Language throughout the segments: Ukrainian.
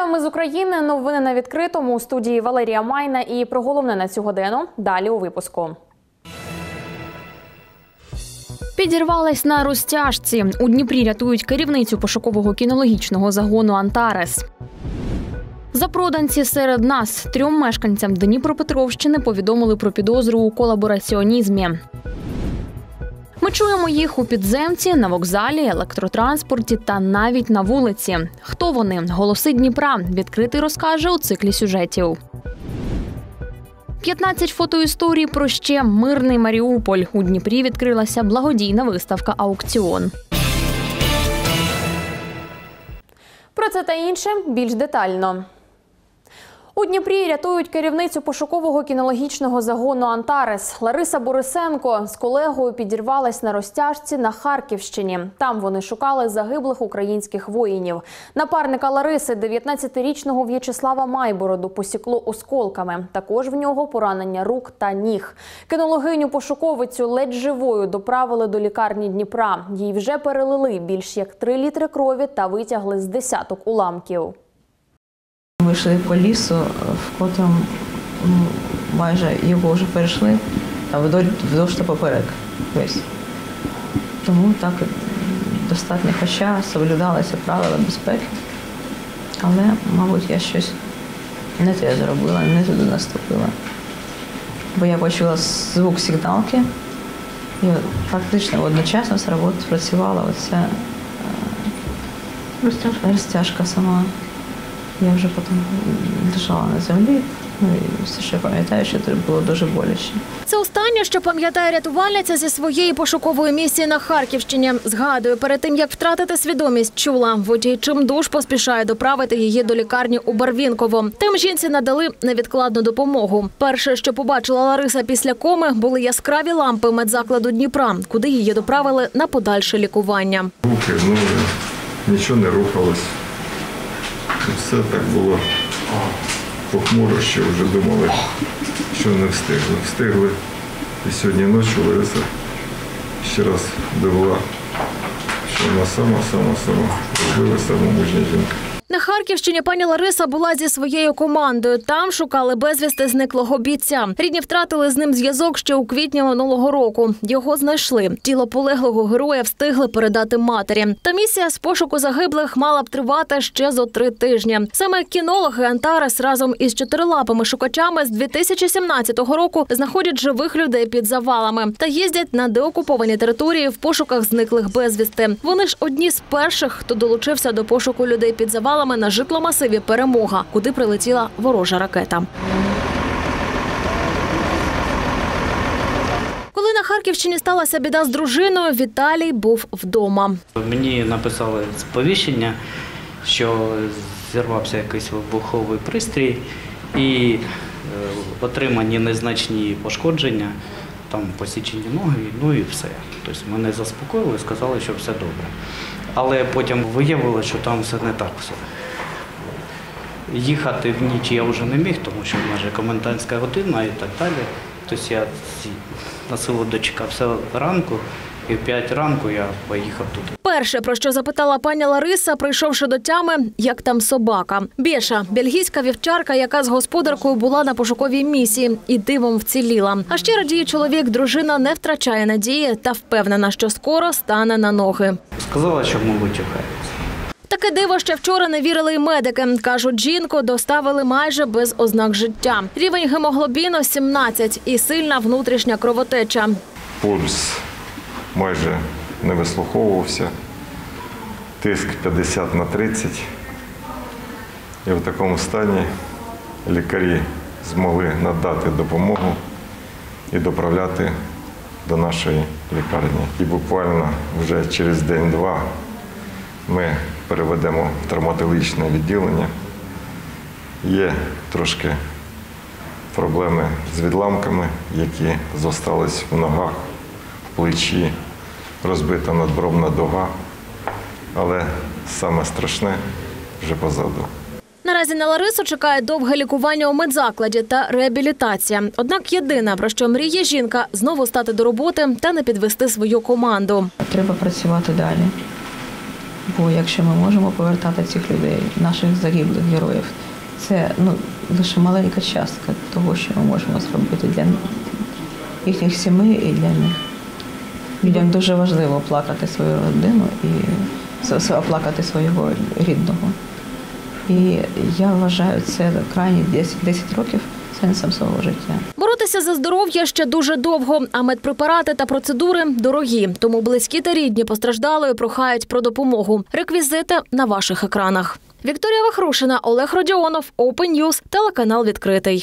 Вітаємо з України. Новини на відкритому. У студії Валерія Майна і про головне на цю годину. Далі у випуску. Підірвалась на розтяжці. У Дніпрі рятують керівницю пошукового кінологічного загону «Антарес». Запроданці серед нас. 3 мешканцям Дніпропетровщини повідомили про підозру у колабораціонізмі. Ми чуємо їх у підземці, на вокзалі, електротранспорті та навіть на вулиці. Хто вони? Голоси Дніпра. Відкритий розкаже у циклі сюжетів. 15 фотоісторій про ще мирний Маріуполь. У Дніпрі відкрилася благодійна виставка «Аукціон». Про це та інше більш детально. У Дніпрі рятують керівницю пошукового кінологічного загону «Антарес». Лариса Борисенко з колегою підірвалась на розтяжці на Харківщині. Там вони шукали загиблих українських воїнів. Напарника Лариси, 19-річного В'ячеслава Майбороду, посікло осколками. Також в нього поранення рук та ніг. Кінологиню-пошуковицю ледь живою доправили до лікарні Дніпра. Їй вже перелили більш як 3 літри крові та витягли з десяток уламків. Ми йшли по лісу, в котрому майже його вже перейшли, а вдовж та поперек весь. Тому так достатньо, хоча соблюдалися правила безпеки. Але, мабуть, я щось не те зробила, не туди наступила. Бо я почула звук сигналки і фактично одночасно спрацювала оця розтяжка сама. Я вже потім лежала на землі, і все, що я пам'ятаю, що це було дуже боляче. Це останнє, що пам'ятає рятувальниця зі своєї пошукової місії на Харківщині. Згадує, перед тим, як втратити свідомість, чула, водій чимдуж поспішає доправити її до лікарні у Барвінково. Тим жінці надали невідкладну допомогу. Перше, що побачила Лариса після коми, були яскраві лампи медзакладу Дніпра, куди її доправили на подальше лікування. Руки, нічого не рухалось. Все так було похмуро, що вже думали, що не встигли. Встигли. І сьогодні ночі Лариса ще раз довела, що вона сама розбила, сама мужня жінка. На Харківщині пані Лариса була зі своєю командою. Там шукали безвісти зниклого бійця. Рідні втратили з ним зв'язок ще у квітні минулого року. Його знайшли. Тіло полеглого героя встигли передати матері. Та місія з пошуку загиблих мала б тривати ще зо 3 тижні. Саме кінологи «Антарес» разом із 4-лапими шукачами з 2017 року знаходять живих людей під завалами та їздять на деокуповані території в пошуках зниклих безвісти. Вони ж одні з перших, хто долучився до пошуку людей під завалами на житломасиві «Перемога», куди прилетіла ворожа ракета. Коли на Харківщині сталася біда з дружиною, Віталій був вдома. Мені написали сповіщення, що зірвався якийсь вибуховий пристрій і отримані незначні пошкодження, там посічені ноги, і все. Тобто мене заспокоїли, сказали, що все добре. Але потім виявилося, що там все не так все. Їхати в ніч я вже не міг, тому що майже комендантська година і так далі. Тобто я на село дочекався ранку, і в 5 ранку я поїхав туди. Перше, про що запитала пані Лариса, прийшовши до тями, як там собака. Беша – бельгійська вівчарка, яка з господаркою була на пошуковій місії і дивом вціліла. А ще радіє чоловік, дружина не втрачає надії та впевнена, що скоро стане на ноги. Сказала, що, мабуть, чекається. Таке диво ще вчора не вірили й медики. Кажуть, жінку доставили майже без ознак життя. Рівень гемоглобіну – 17 і сильна внутрішня кровотеча. Пульс майже не вислуховувався, тиск 50/30. І в такому стані лікарі змогли надати допомогу і доправляти до нашої лікарні. І буквально вже через день-два ми переведемо в травматологічне відділення. Є трошки проблеми з відламками, які зостались в ногах, в плечі, розбита надбровна дуга, але саме страшне вже позаду. Наразі на Ларису чекає довге лікування у медзакладі та реабілітація. Однак єдине, про що мріє жінка – знову стати до роботи та не підвести свою команду. Треба працювати далі. Бо якщо ми можемо повертати цих людей, наших загиблих героїв, це лише маленька частка того, що ми можемо зробити для їхніх сімей і для них. Людям дуже важливо плакати свою родину і оплакати свого рідного. І я вважаю це крайні 10 років сенсом свого життя. Боротися за здоров'я ще дуже довго, а медпрепарати та процедури дорогі. Тому близькі та рідні постраждалої прохають про допомогу. Реквізити на ваших екранах. Вікторія Вахрушина, Олег Родіонов, Open News, телеканал «Відкритий».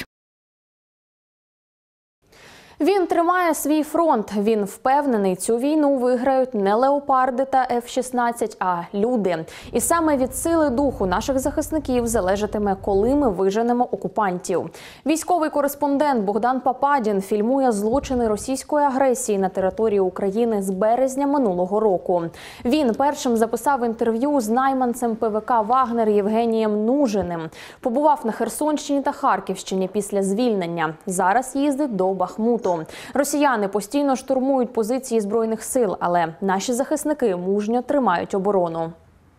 Він тримає свій фронт. Він впевнений, цю війну виграють не леопарди та F-16, а люди. І саме від сили духу наших захисників залежатиме, коли ми виженемо окупантів. Військовий кореспондент Богдан Пападін фільмує злочини російської агресії на території України з березня минулого року. Він першим записав інтерв'ю з найманцем ПВК «Вагнер» Євгенієм Нужиним. Побував на Херсонщині та Харківщині після звільнення. Зараз їздить до Бахмуту. Росіяни постійно штурмують позиції Збройних сил, але наші захисники мужньо тримають оборону.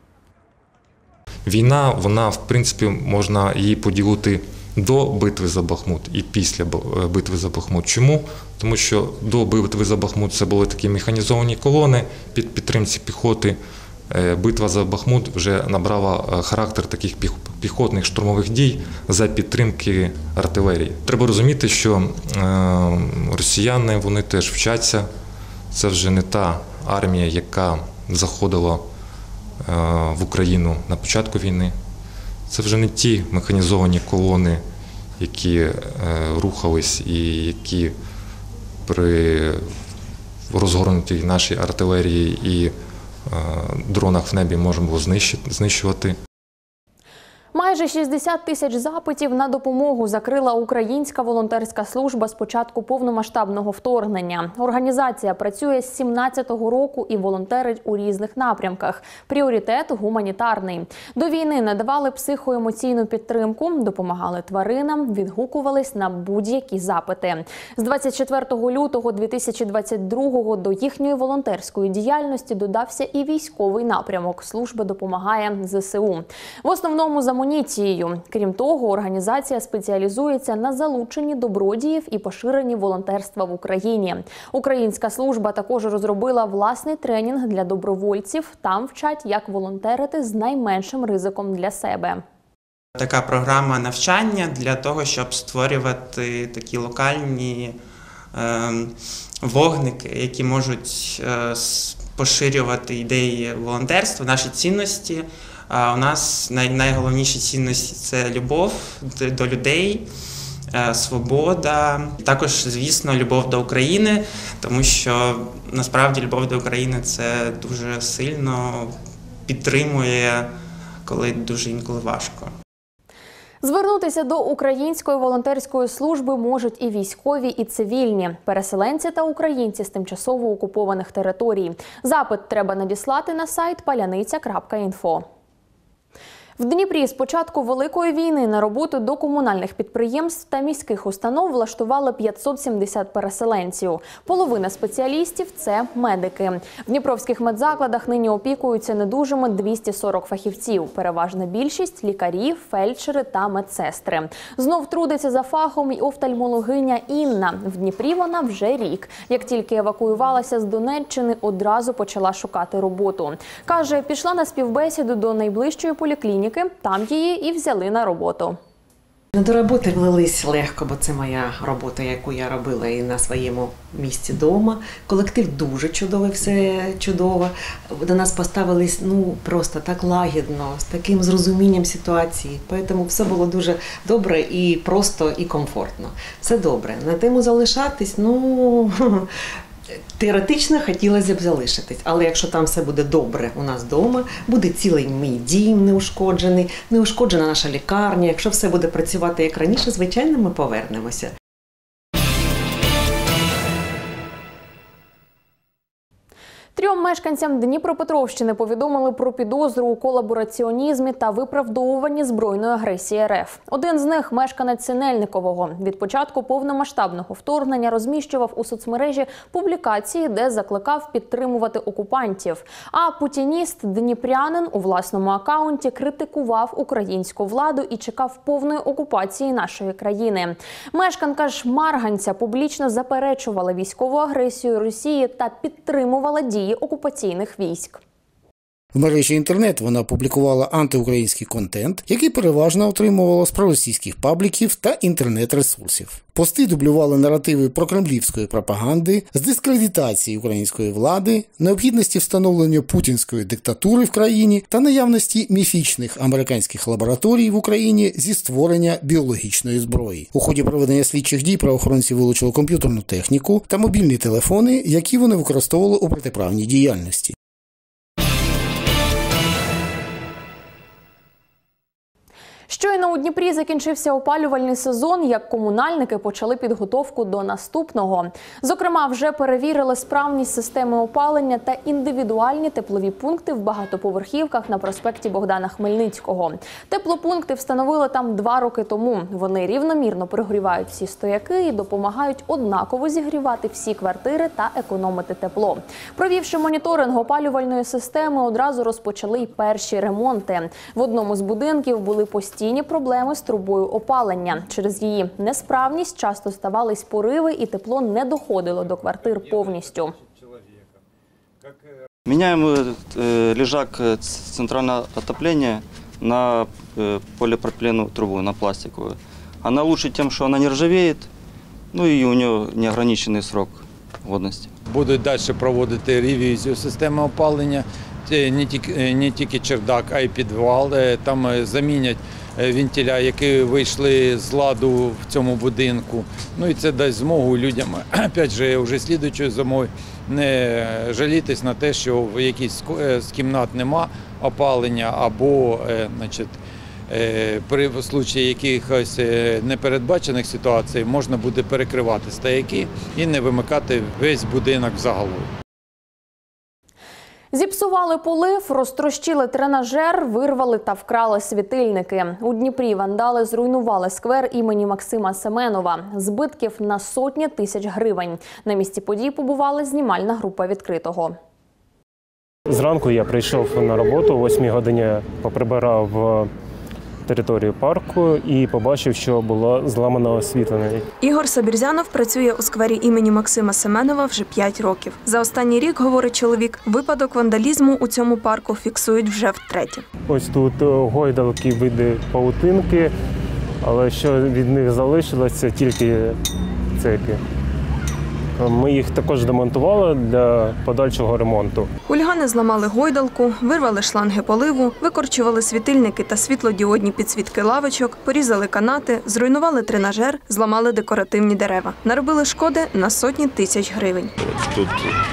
Війна, вона, в принципі, можна її поділити до битви за Бахмут і після битви за Бахмут. Чому? Тому що до битви за Бахмут це були такі механізовані колони під підтримці піхоти. Битва за Бахмут вже набрала характер таких піхотних штурмових дій за підтримки артилерії. Треба розуміти, що росіяни, вони теж вчаться. Це вже не та армія, яка заходила в Україну на початку війни. Це вже не ті механізовані колони, які рухались і які при розгорнутій нашій артилерії і дронах в небі можемо було знищувати. Майже 60 тисяч запитів на допомогу закрила українська волонтерська служба з початку повномасштабного вторгнення. Організація працює з 17-го року і волонтерить у різних напрямках. Пріоритет – гуманітарний. До війни надавали психоемоційну підтримку, допомагали тваринам, відгукувались на будь-які запити. З 24 лютого 2022-го до їхньої волонтерської діяльності додався і військовий напрямок. Служба допомагає ЗСУ. В основному за амуніцією. Крім того, організація спеціалізується на залученні добродіїв і поширенні волонтерства в Україні. Українська служба також розробила власний тренінг для добровольців. Там вчать, як волонтерити з найменшим ризиком для себе. Така програма навчання для того, щоб створювати такі локальні вогники, які можуть поширювати ідеї волонтерства, наші цінності. У нас найголовніші цінності – це любов до людей, свобода, також, звісно, любов до України, тому що насправді любов до України – це дуже сильно підтримує, коли дуже інколи важко. Звернутися до української волонтерської служби можуть і військові, і цивільні, переселенці та українці з тимчасово окупованих територій. Запит треба надіслати на сайт paляниця.info. В Дніпрі з початку Великої війни на роботу до комунальних підприємств та міських установ влаштували 570 переселенців. Половина спеціалістів – це медики. В дніпровських медзакладах нині опікуються недужими 240 фахівців. Переважна більшість – лікарі, фельдшери та медсестри. Знов трудиться за фахом й офтальмологиня Інна. В Дніпрі вона вже рік. Як тільки евакуювалася з Донеччини, одразу почала шукати роботу. Каже, пішла на співбесіду до найближчої поліклініки. Там її і взяли на роботу. До роботи влились легко, бо це моя робота, яку я робила і на своєму місці вдома. Колектив дуже чудовий, все чудово. До нас поставились просто так лагідно, з таким зрозумінням ситуації. Тому все було дуже добре і просто, і комфортно. Все добре. На тему залишатись, теоретично хотілося б залишитись, але якщо там все буде добре у нас вдома, буде цілий мій дім неушкоджений, неушкоджена наша лікарня, якщо все буде працювати як раніше, звичайно, ми повернемося. 3 мешканцям Дніпропетровщини повідомили про підозру у колабораціонізмі та виправдовуванні збройної агресії РФ. Один з них – мешканець Синельникового. Від початку повномасштабного вторгнення розміщував у соцмережі публікації, де закликав підтримувати окупантів. А путініст дніпрянин у власному акаунті критикував українську владу і чекав повної окупації нашої країни. Мешканка ж Марганця публічно заперечувала військову агресію Росії та підтримувала дії окупаційних військ. В мережі інтернет вона публікувала антиукраїнський контент, який переважно отримувала з проросійських пабліків та інтернет-ресурсів. Пости дублювали наративи прокремлівської пропаганди, з дискредитації української влади, необхідності встановлення путінської диктатури в країні та наявності міфічних американських лабораторій в Україні зі створення біологічної зброї. У ході проведення слідчих дій правоохоронці вилучили комп'ютерну техніку та мобільні телефони, які вони використовували у протиправній діяльності. Щойно у Дніпрі закінчився опалювальний сезон, як комунальники почали підготовку до наступного. Зокрема, вже перевірили справність системи опалення та індивідуальні теплові пункти в багатоповерхівках на проспекті Богдана Хмельницького. Теплопункти встановили там 2 роки тому. Вони рівномірно прогрівають всі стояки і допомагають однаково зігрівати всі квартири та економити тепло. Провівши моніторинг опалювальної системи, одразу розпочали й перші ремонти. В одному з будинків були постійні проблеми з трубою опалення. Через її несправність часто ставались пориви і тепло не доходило до квартир повністю. Меняем лежак центрального отопления на полипропиленовую трубу, на пластиковую. Она лучше тем, что она не ржавеет, ну и у нее неограниченный срок годности. Будуть далі проводити ревізію системи опалення, не тільки чердак, а й підвал. Там замінять вентиля, які вийшли з ладу в цьому будинку. Ну і це дасть змогу людям, опять же, вже слідуючої зимою не жалітись на те, що в якійсь з кімнат нема опалення, або, значить, при случаї якихось непередбачених ситуацій можна буде перекривати стояки і не вимикати весь будинок взагалом. Зіпсували полив, розтрощили тренажер, вирвали та вкрали світильники. У Дніпрі вандали зруйнували сквер імені Максима Семенова. Збитків на сотні тисяч гривень. На місці подій побувала знімальна група «Відкритого». Зранку я прийшов на роботу, о 8 годині поприбирав територію парку і побачив, що було зламано освітлення. Ігор Сабірзянов працює у сквері імені Максима Семенова вже 5 років. За останній рік, говорить чоловік, випадок вандалізму у цьому парку фіксують вже втретє. Ось тут гойдалки, види павутинки, але що від них залишилося, тільки цепі. Ми їх також демонтували для подальшого ремонту. Хулігани зламали гойдалку, вирвали шланги поливу, викорчували світильники та світлодіодні підсвітки лавочок, порізали канати, зруйнували тренажер, зламали декоративні дерева. Наробили шкоди на сотні тисяч гривень. Тут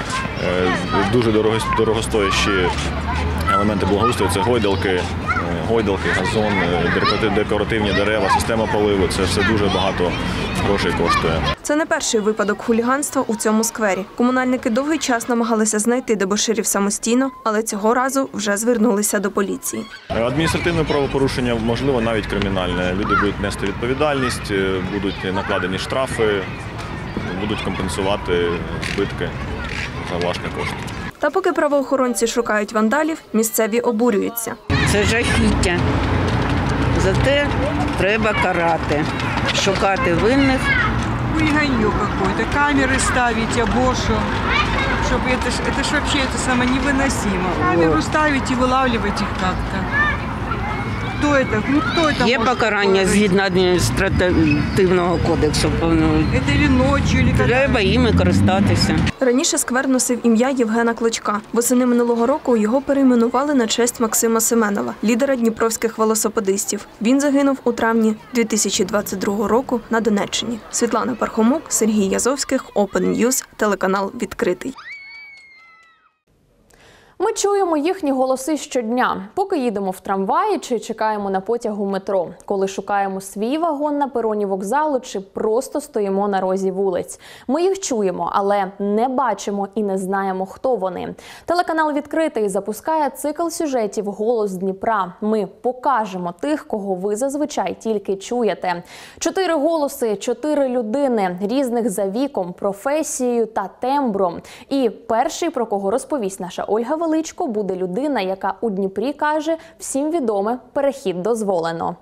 дуже дорогостоящі елементи благоустрою – це гойдалки, газон, декоративні дерева, система поливу. Це все дуже багато грошей коштує. Це не перший випадок хуліганства у цьому сквері. Комунальники довгий час намагалися знайти дебоширів самостійно, але цього разу вже звернулися до поліції. Адміністративне правопорушення, можливо, навіть кримінальне. Люди будуть нести відповідальність, будуть накладені штрафи, будуть компенсувати збитки за власні кошти. Та поки правоохоронці шукають вандалів, місцеві обурюються. Це жахіття. За те треба карати, шукати винних. Хуйганье какое-то, камеры ставить, або что. Чтобы это ж вообще невыносимо. Камеру ставить и вылавливать их как-то. Хто це? Ну, хто це? Є покарання згідно адміністративного кодексу. Це ночі, треба їми користатися. Раніше сквер носив ім'я Євгена Клочка. Восени минулого року його перейменували на честь Максима Семенова, лідера дніпровських велосипедистів. Він загинув у травні 2022 року на Донеччині. Світлана Пархомук, Сергій Язовських, Open News, телеканал «Відкритий». Ми чуємо їхні голоси щодня, поки їдемо в трамваї чи чекаємо на потяг у метро, коли шукаємо свій вагон на пероні вокзалу чи просто стоїмо на розі вулиць. Ми їх чуємо, але не бачимо і не знаємо, хто вони. Телеканал «Відкритий» запускає цикл сюжетів «Голос Дніпра». Ми покажемо тих, кого ви зазвичай тільки чуєте. 4 голоси, 4 людини, різних за віком, професією та тембром. І перший, про кого розповість наша Ольга Величко, буде людина, яка у Дніпрі каже, всім відоме, перехід дозволено.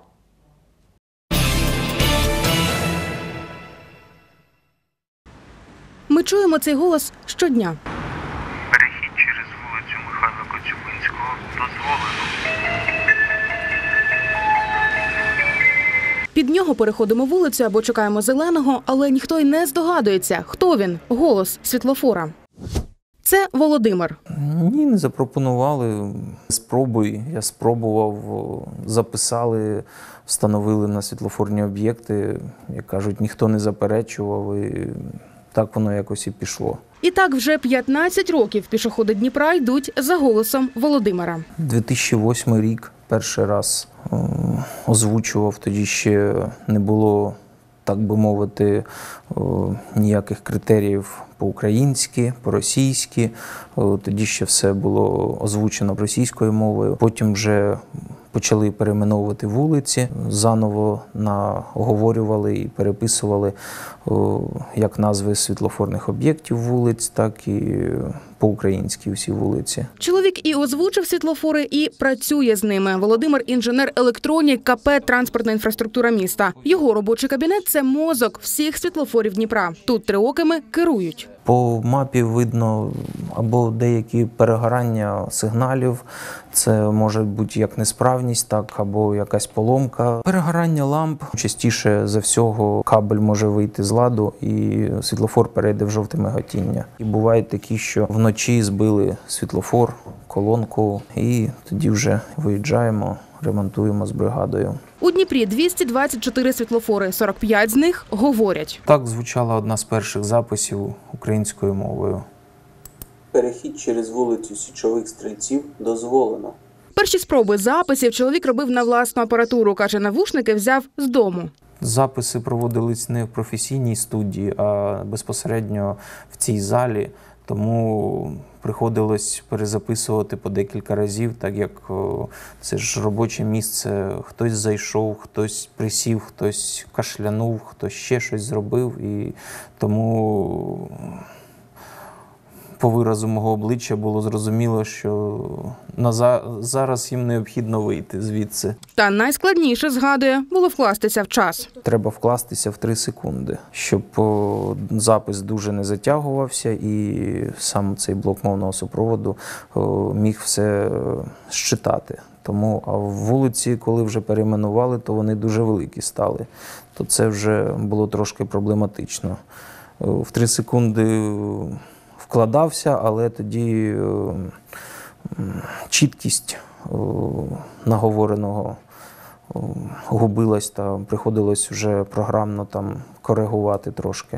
Ми чуємо цей голос щодня. Перехід через вулицю Михайла Коцюбинського дозволено. Під нього переходимо вулицю або чекаємо зеленого, але ніхто й не здогадується, хто він – голос світлофора. Це Володимир. Ні, не запропонували. Спробуй, я спробував, записали, встановили на світлофорні об'єкти. Як кажуть, ніхто не заперечував, і так воно якось і пішло. І так вже 15 років пішоходи Дніпра йдуть за голосом Володимира. 2008 рік перший раз озвучував, тоді ще не було, так би мовити, ніяких критеріїв по-українськи, по-російськи. Тоді ще все було озвучено російською мовою. Потім вже почали перейменовувати вулиці, заново оговорювали і переписували як назви світлофорних об'єктів вулиць, так і по-українськи всі вулиці. Чоловік і озвучив світлофори, і працює з ними. Володимир – інженер-електронік КП «Транспортна інфраструктура міста». Його робочий кабінет – це мозок всіх світлофорів Дніпра. Тут триокими керують. По мапі видно або деякі перегорання сигналів, це може бути як несправність, так або якась поломка. Перегорання ламп, частіше за всього кабель може вийти з ладу і світлофор перейде в жовте миготіння. І бувають такі, що вночі збили світлофор, колонку і тоді вже виїжджаємо, ремонтуємо з бригадою. У Дніпрі 224 світлофори, 45 з них говорять. Так звучала одна з перших записів українською мовою. Перехід через вулицю Січових Стрільців дозволено. Перші спроби записів чоловік робив на власну апаратуру. Каже, навушники взяв з дому. Записи проводились не в професійній студії, а безпосередньо в цій залі. Тому приходилось перезаписувати по декілька разів, так як це ж робоче місце. Хтось зайшов, хтось присів, хтось кашлянув, хтось ще щось зробив. І тому по виразу мого обличчя було зрозуміло, що зараз їм необхідно вийти звідси. Та найскладніше, згадує, було вкластися в час. Треба вкластися в 3 секунди, щоб запис дуже не затягувався і сам цей блок мовного супроводу міг все щитати. Тому а в вулиці, коли вже перейменували, то вони дуже великі стали. То це вже було трошки проблематично. В 3 секунди вкладався, але тоді чіткість наговореного губилась, та приходилось вже програмно там коригувати трошки.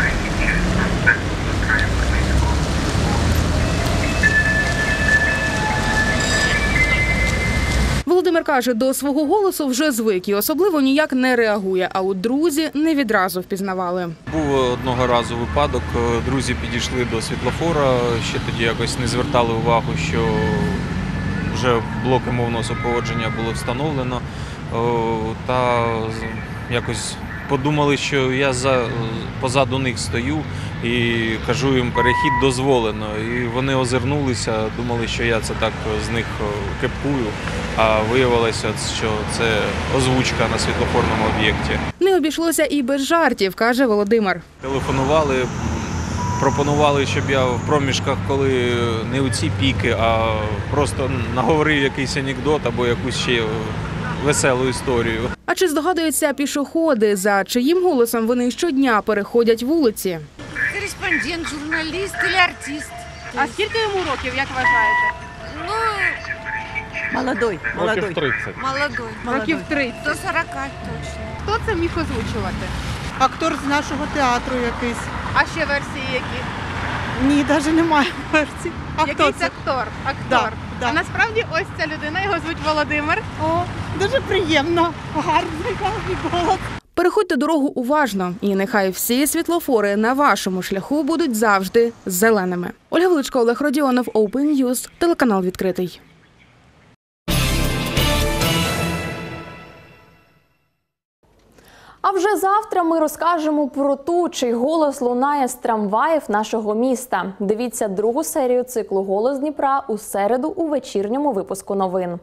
Володимир каже, до свого голосу вже звик і особливо ніяк не реагує, а от друзі не відразу впізнавали. Був одного разу випадок, друзі підійшли до світлофора, ще тоді якось не звертали увагу, що вже блоки мовного супроводження було встановлено, та якось подумали, що я позаду них стою і кажу їм, перехід дозволено. І вони озирнулися, думали, що я це так з них кепкую, а виявилося, що це озвучка на світлофорному об'єкті. Не обійшлося і без жартів, каже Володимир. Телефонували, пропонували, щоб я в проміжках, коли не у ці піки, а просто наговорив якийсь анекдот або якусь ще веселу історію. А чи здогадуються пішоходи, за чиїм голосом вони щодня переходять вулиці? Кореспондент, журналіст чи артист. А скільки йому років, як вважаєте? Ну, молодой. Молодой. Років 30. До 40 точно. Хто це міг озвучувати? Актор з нашого театру якийсь. А ще версії які? Ні, навіть немає версії. А хто Якийсь це? актор. Да. А насправді ось ця людина, його звуть Володимир. О, дуже приємно. Гарний голос. Переходьте дорогу уважно, і нехай всі світлофори на вашому шляху будуть завжди зеленими. Ольга Величко, Олег Родіонов, Open News, телеканал відкритий. А вже завтра ми розкажемо про ту, чий голос лунає з трамваїв нашого міста. Дивіться другу серію циклу «Голос Дніпра» у середу у вечірньому випуску новин.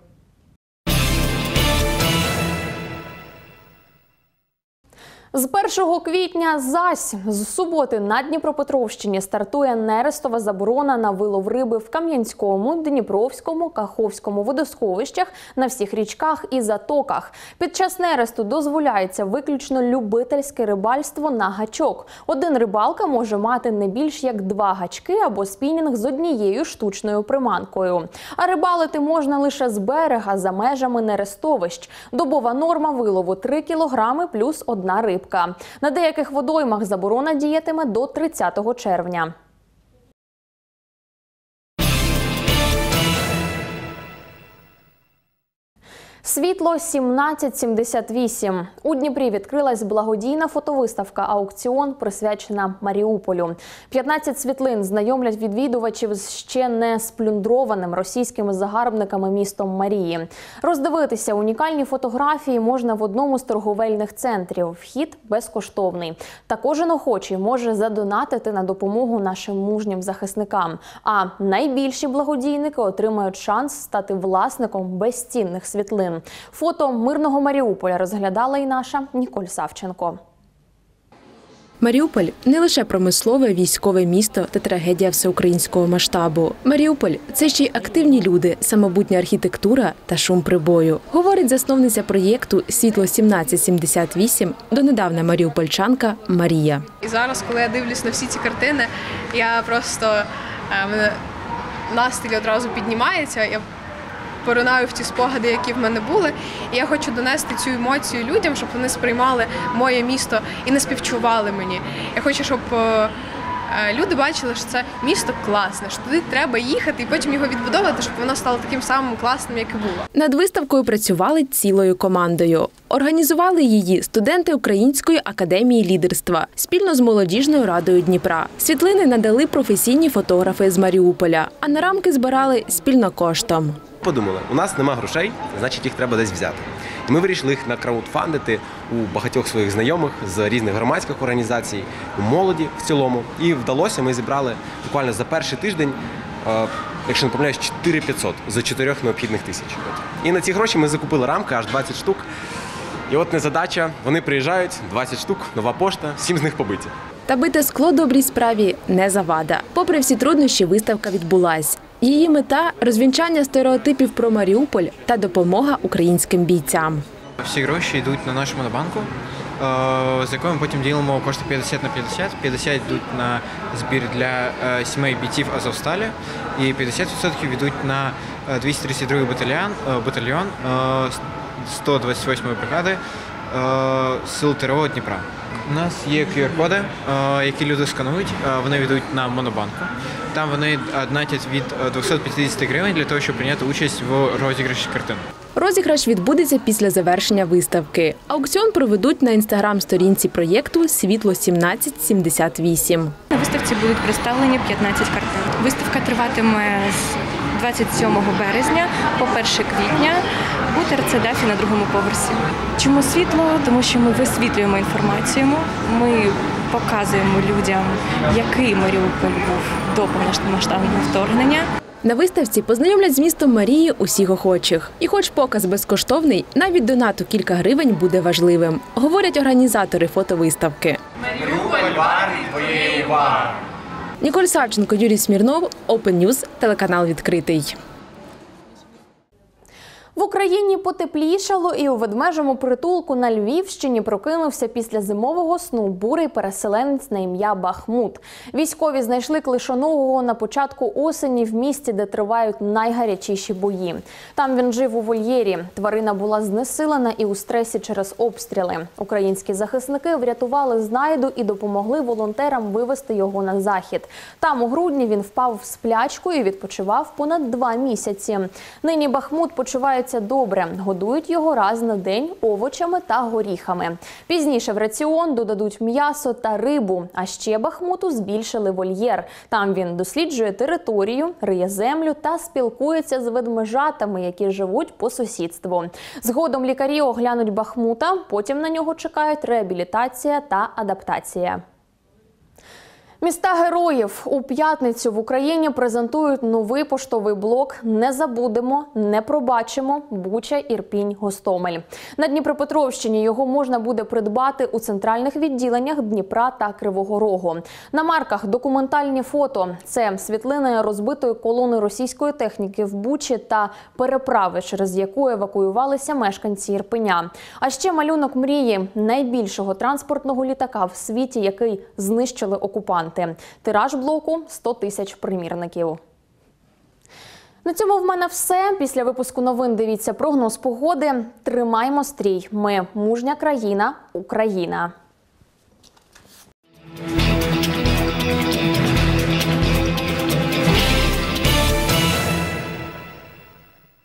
З 1 квітня з суботи на Дніпропетровщині стартує нерестова заборона на вилов риби в Кам'янському, Дніпровському, Каховському водосховищах, на всіх річках і затоках. Під час нересту дозволяється виключно любительське рибальство на гачок. Один рибалка може мати не більш як 2 гачки або спінінг з однією штучною приманкою. А рибалити можна лише з берега за межами нерестовищ. Добова норма вилову 3 кілограми плюс 1 рибка. На деяких водоймах заборона діятиме до 30 червня. Світло 1778. У Дніпрі відкрилась благодійна фотовиставка «Аукціон», присвячена Маріуполю. 15 світлин знайомлять відвідувачів з ще не сплюндрованим російськими загарбниками містом Марії. Роздивитися унікальні фотографії можна в одному з торговельних центрів. Вхід безкоштовний. Та кожен охочий може задонатити на допомогу нашим мужнім захисникам. А найбільші благодійники отримають шанс стати власником безцінних світлин. Фото мирного Маріуполя розглядала і наша Ніколь Савченко. Маріуполь – не лише промислове, військове місто та трагедія всеукраїнського масштабу. Маріуполь – це ще й активні люди, самобутня архітектура та шум прибою. Говорить засновниця проєкту «Світло 1778», донедавна маріупольчанка Марія. І зараз, коли я дивлюсь на всі ці картини, я просто, мене настрій одразу піднімається, я поринаю в ті спогади, які в мене були. І я хочу донести цю емоцію людям, щоб вони сприймали моє місто і не співчували мені. Я хочу, щоб люди бачили, що це місто класне, що туди треба їхати і потім його відбудовувати, щоб воно стало таким самим класним, як і було. Над виставкою працювали цілою командою. Організували її студенти Української академії лідерства спільно з Молодіжною радою Дніпра. Світлини надали професійні фотографи з Маріуполя, а на рамки збирали спільно коштом. Подумали, у нас нема грошей, значить їх треба десь взяти. І ми вирішили їх накраудфандити у багатьох своїх знайомих з різних громадських організацій, у молоді в цілому. І вдалося, ми зібрали буквально за перший тиждень, якщо не помиляюсь, 4500 з 4 необхідних тисяч. І на ці гроші ми закупили рамки, аж 20 штук. І от незадача, вони приїжджають, 20 штук, нова пошта, 7 з них побиті. Та бите скло добрій справі не завада. Попри всі труднощі, виставка відбулась. Її мета – розвінчання стереотипів про Маріуполь та допомога українським бійцям. Всі гроші йдуть на нашу монобанку, з якою ми потім ділимо кошти 50 на 50. 50 йдуть на збір для сімей бійців Азовсталі і 50% йдуть на 232-й батальйон 128-ї бригади Сил ТРО Дніпра. У нас є QR-коди, які люди сканують, вони йдуть на монобанку. Там вони донатять від 250 гривень для того, щоб прийняти участь в розіграші картин. Розіграш відбудеться після завершення виставки. Аукціон проведуть на інстаграм-сторінці проєкту «Світло 1778». На виставці будуть представлені 15 картин. Виставка триватиме з 27 березня по 1 квітня у ТРЦ-ДАФі на 2-му поверсі. Чому світло? Тому що ми висвітлюємо інформацію, ми показуємо людям, який Маріуполь був до повномасштабного вторгнення. На виставці познайомлять з містом Марії усіх охочих. І хоч показ безкоштовний, навіть донату кілька гривень буде важливим, говорять організатори фотовиставки. Маріуполь вартий твоєї уваги. Ніколь Савченко, Юрій Смірнов, Open News, телеканал відкритий. В Україні потеплішало, і у ведмежому притулку на Львівщині прокинувся після зимового сну бурий переселенець на ім'я Бахмут. Військові знайшли клишоногого на початку осені в місті, де тривають найгарячіші бої. Там він жив у вольєрі. Тварина була знесилена і у стресі через обстріли. Українські захисники врятували знайду і допомогли волонтерам вивезти його на захід. Там у грудні він впав в сплячку і відпочивав понад 2 місяці. Нині Бахмут почувається добре. Годують його раз на день овочами та горіхами. Пізніше в раціон додадуть м'ясо та рибу. А ще Бахмуту збільшили вольєр. Там він досліджує територію, риє землю та спілкується з ведмежатами, які живуть по сусідству. Згодом лікарі оглянуть Бахмута, потім на нього чекають реабілітація та адаптація. Міста героїв. У п'ятницю в Україні презентують новий поштовий блок «Не забудемо, не пробачимо. Буча, Ірпінь, Гостомель». На Дніпропетровщині його можна буде придбати у центральних відділеннях Дніпра та Кривого Рогу. На марках документальні фото. Це світлини розбитої колони російської техніки в Бучі та переправи, через яку евакуювалися мешканці Ірпеня. А ще малюнок мрії найбільшого транспортного літака в світі, який знищили окупанти. Тираж блоку – 100 тисяч примірників. На цьому в мене все. Після випуску новин дивіться прогноз погоди. Тримаймо стрій. Ми – мужня країна, Україна.